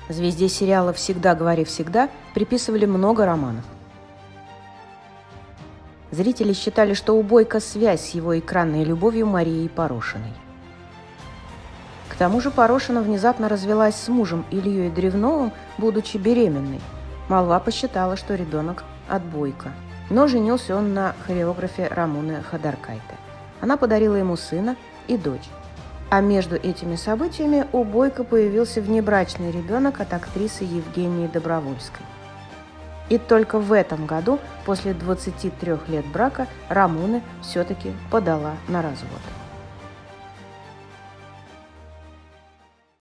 Звезде сериала «Всегда говори всегда» приписывали много романов. Зрители считали, что у Бойко связь с его экранной любовью Марией Порошиной. К тому же Порошина внезапно развелась с мужем Ильей Древновым, будучи беременной. Молва посчитала, что ребенок от Бойко. Но женился он на хореографе Рамуне Ходоркайте. Она подарила ему сына и дочь. А между этими событиями у Бойко появился внебрачный ребенок от актрисы Евгении Добровольской. И только в этом году, после 23 лет брака, Рамуне все-таки подала на развод.